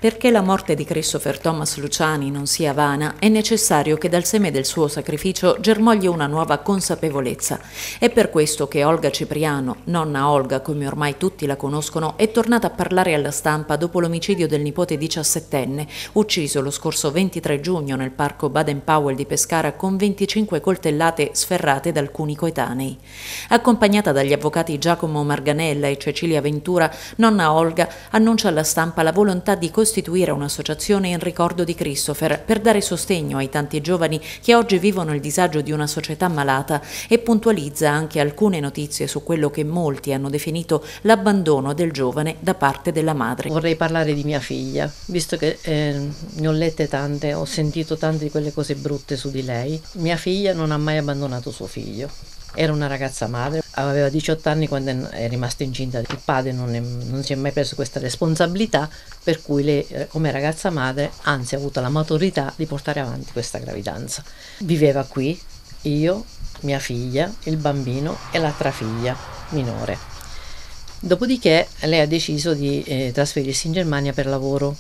Perché la morte di Christopher Thomas Luciani non sia vana, è necessario che dal seme del suo sacrificio germogli una nuova consapevolezza. È per questo che Olga Cipriano, nonna Olga come ormai tutti la conoscono, è tornata a parlare alla stampa dopo l'omicidio del nipote 17enne, ucciso lo scorso 23 giugno nel parco Baden-Powell di Pescara con 25 coltellate sferrate da alcuni coetanei. Accompagnata dagli avvocati Giacomo Marganella e Cecilia Ventura, nonna Olga annuncia alla stampa la volontà di costituire un'associazione in ricordo di Christopher per dare sostegno ai tanti giovani che oggi vivono il disagio di una società malata e puntualizza anche alcune notizie su quello che molti hanno definito l'abbandono del giovane da parte della madre. Vorrei parlare di mia figlia, visto che ne ho lette tante, ho sentito tante di quelle cose brutte su di lei. Mia figlia non ha mai abbandonato suo figlio. Era una ragazza madre, aveva 18 anni quando è rimasta incinta. Il padre non si è mai preso questa responsabilità, per cui lei come ragazza madre, anzi ha avuto la maturità di portare avanti questa gravidanza. Viveva qui, io, mia figlia, il bambino e l'altra figlia minore. Dopodiché lei ha deciso di trasferirsi in Germania per lavoro.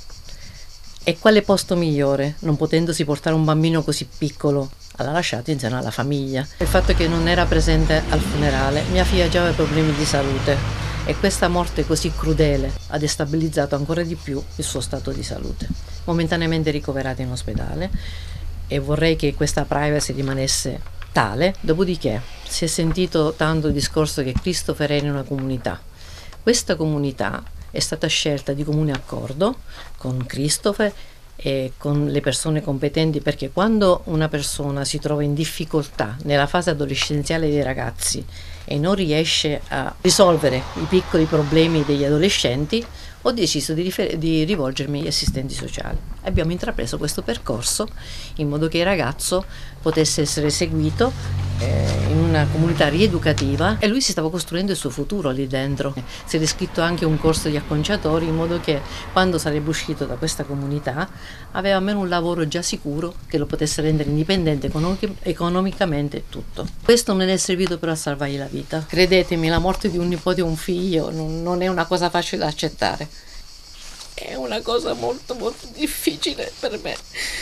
E quale posto migliore, non potendosi portare un bambino così piccolo? L'ha lasciato insieme alla famiglia. Il fatto che non era presente al funerale, mia figlia già aveva problemi di salute e questa morte così crudele ha destabilizzato ancora di più il suo stato di salute. Momentaneamente ricoverata in ospedale e vorrei che questa privacy rimanesse tale. Dopodiché si è sentito tanto il discorso che Christopher era in una comunità. Questa comunità è stata scelta di comune accordo con Christopher e con le persone competenti, perché quando una persona si trova in difficoltà nella fase adolescenziale dei ragazzi e non riesce a risolvere i piccoli problemi degli adolescenti, ho deciso di rivolgermi agli assistenti sociali. Abbiamo intrapreso questo percorso in modo che il ragazzo potesse essere seguito in una comunità rieducativa e lui si stava costruendo il suo futuro lì dentro. Si è iscritto anche un corso di acconciatori in modo che quando sarebbe uscito da questa comunità aveva almeno un lavoro già sicuro che lo potesse rendere indipendente economicamente tutto. Questo non è servito però a salvargli la vita. Credetemi, la morte di un nipote o un figlio non è una cosa facile da accettare. È una cosa molto molto difficile per me.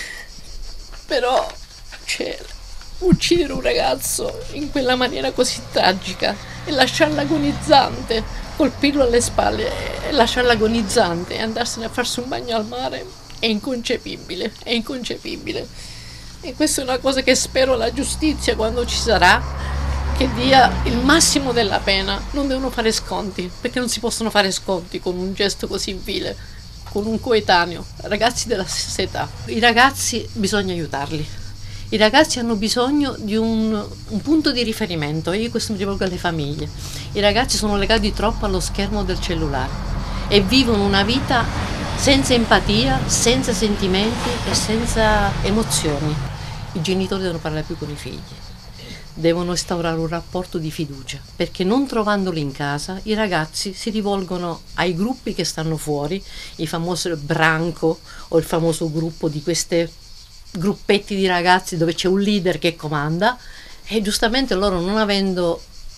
Però uccidere un ragazzo in quella maniera così tragica e lasciarlo agonizzante, colpirlo alle spalle e lasciarlo agonizzante e andarsene a farsi un bagno al mare è inconcepibile, è inconcepibile. E questa è una cosa che spero la giustizia, quando ci sarà, che dia il massimo della pena. Non devono fare sconti, perché non si possono fare sconti con un gesto così vile, con un coetaneo, ragazzi della stessa età. I ragazzi bisogna aiutarli. I ragazzi hanno bisogno di un punto di riferimento, e io questo mi rivolgo alle famiglie. I ragazzi sono legati troppo allo schermo del cellulare e vivono una vita senza empatia, senza sentimenti e senza emozioni. I genitori devono parlare più con i figli, devono instaurare un rapporto di fiducia, perché non trovandoli in casa i ragazzi si rivolgono ai gruppi che stanno fuori, il famoso branco o il famoso gruppo di queste gruppetti di ragazzi dove c'è un leader che comanda, e giustamente loro, non avendo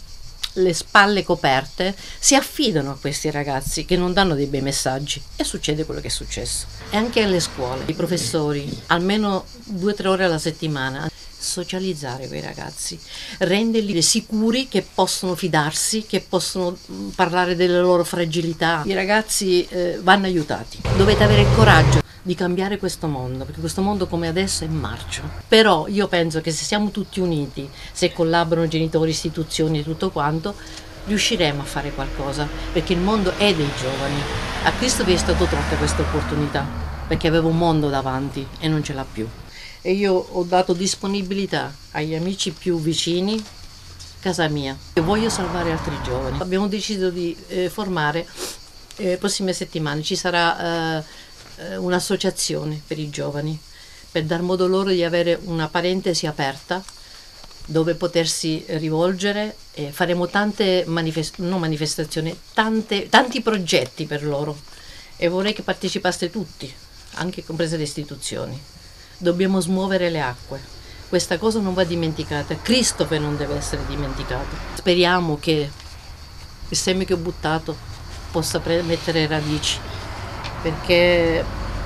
le spalle coperte, si affidano a questi ragazzi che non danno dei bei messaggi e succede quello che è successo. E anche alle scuole, i professori, almeno 2 o 3 ore alla settimana, socializzare quei ragazzi, renderli sicuri che possono fidarsi, che possono parlare delle loro fragilità. I ragazzi vanno aiutati. Dovete avere il coraggio di cambiare questo mondo, perché questo mondo come adesso è marcio. Però io penso che se siamo tutti uniti, se collaborano genitori, istituzioni e tutto quanto, riusciremo a fare qualcosa, perché il mondo è dei giovani. A Cristo vi è stato tolta questa opportunità, perché aveva un mondo davanti e non ce l'ha più. E io ho dato disponibilità agli amici più vicini, casa mia, e voglio salvare altri giovani. Abbiamo deciso di formare, prossime settimane ci sarà un'associazione per i giovani, per dar modo loro di avere una parentesi aperta dove potersi rivolgere, e faremo tante manifestazioni, tanti progetti per loro, e vorrei che partecipaste tutti, anche comprese le istituzioni. Dobbiamo smuovere le acque, questa cosa non va dimenticata, Christopher non deve essere dimenticato. Speriamo che il seme che ho buttato possa mettere radici, perché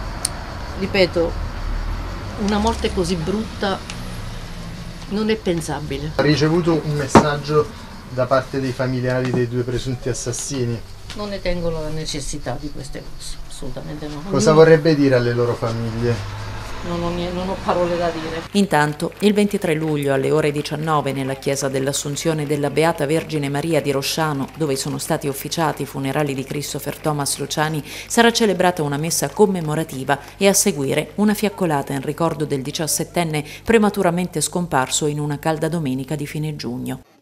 Ripeto, una morte così brutta non è pensabile. Ha ricevuto un messaggio da parte dei familiari dei due presunti assassini? Non ne tengo la necessità di queste cose, assolutamente no. Cosa vorrebbe dire alle loro famiglie? Non ho parole da dire. Intanto, il 23 luglio alle ore 19 nella chiesa dell'Assunzione della Beata Vergine Maria di Rosciano, dove sono stati officiati i funerali di Christopher Thomas Luciani, sarà celebrata una messa commemorativa e a seguire una fiaccolata in ricordo del 17enne prematuramente scomparso in una calda domenica di fine giugno.